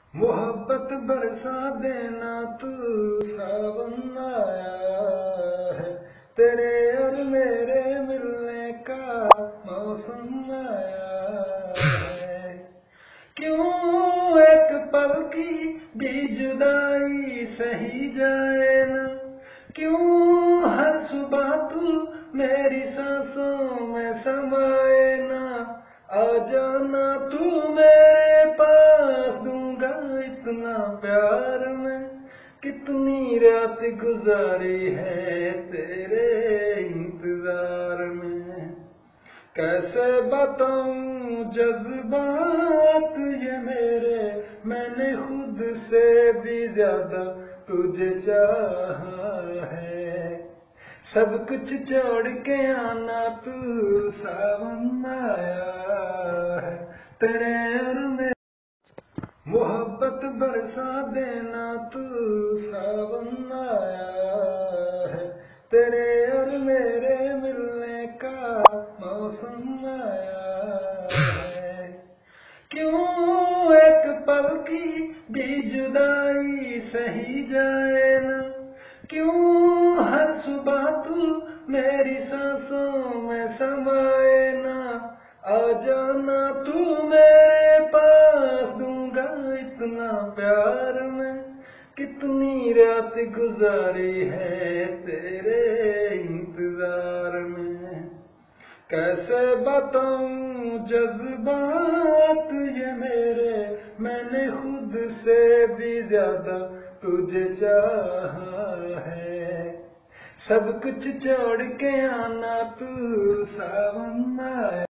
मोहब्बत बरसा देना तू सावन आया है। तेरे और मेरे मिलने का मौसम आया है। क्यों एक पल की भी जुदाई सही जाए ना। क्यों हर सुबह तू मेरी सांसों में समाए ना। आ जाना तू मेरे पास, दूंगा इतना प्यार में। कितनी रात गुजारी है तेरे इंतजार में। कैसे बताऊं जज्बात ये मेरे, मैंने खुद से भी ज्यादा तुझे चाहा है। सब कुछ छोड़ के आना तू सावन आया है। तेरे और मेरे मोहब्बत बरसा देना तू सावन आया है। तेरे और मेरे मिलने का मौसम आया है। क्यों एक पल की भी जुदाई सही जाए ना। क्यों हर सुबह तू मेरी सांसों में समाए ना। आ जाना तू मेरे पास, दूंगा इतना प्यार में। कितनी रात गुजारी है तेरे इंतजार में। कैसे बताऊं जज्बात ये मेरे, मैंने खुद से भी ज्यादा तुझे चाहा है। सब कुछ छोड़ के आना तू सावन आया।